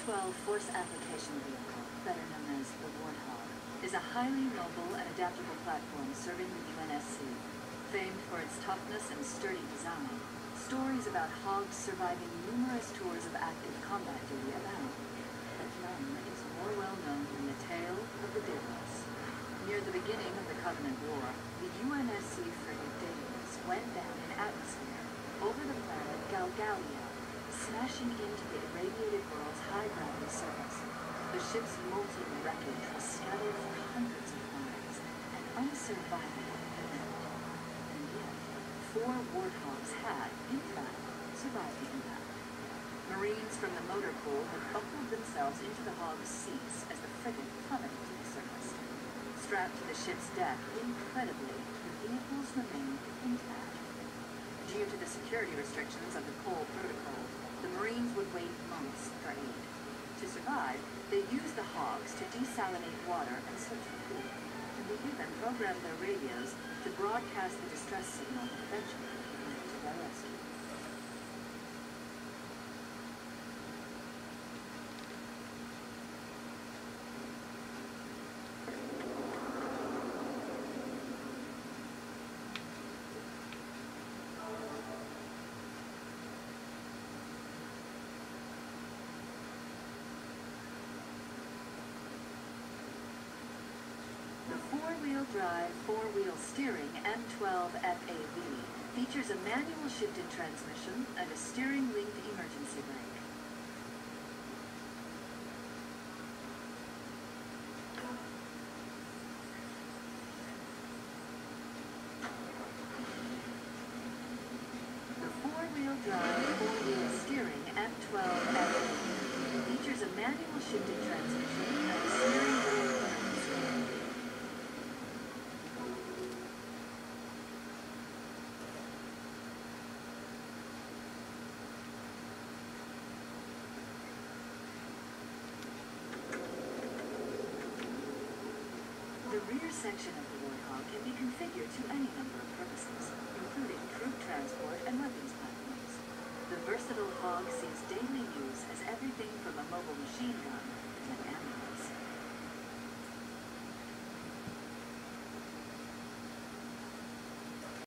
M12 Force Application Vehicle, better known as the Warthog, is a highly mobile and adaptable platform serving the UNSC. Famed for its toughness and sturdy design, stories about hogs surviving numerous tours of active combat duty abound, but none is more well known than the tale of the Daedalus. Near the beginning of the Covenant War, the UNSC frigate Daedalus went down in atmosphere over the planet Galgalia, smashing into the irradiated world's high-gravity surface. The ship's molten wreckage was scattered for hundreds of miles, and unsurvivable beyond. And yet, 4 Warthogs had, in fact, survived the impact. Marines from the motor pool had buckled themselves into the hog's seats as the frigate plummeted to the surface. Strapped to the ship's deck, incredibly, the vehicles remained intact. Due to the security restrictions of the Cole Protocol, the Marines would wait months for aid. To survive, they used the hogs to desalinate water and search for food, and they even programmed their radios to broadcast the distress signal that eventually led to their rescue. The 4-wheel drive, 4-wheel steering M12 FAV features a manual shifted transmission and a steering-linked emergency brake. The 4-wheel drive, 4-wheel steering M12 FAV features a manual shifted transmission and a steering-linked emergency brake. The rear section of the Warthog can be configured to any number of purposes, including troop transport and weapons platforms. The versatile hog sees daily use as everything from a mobile machine gun to an ambulance.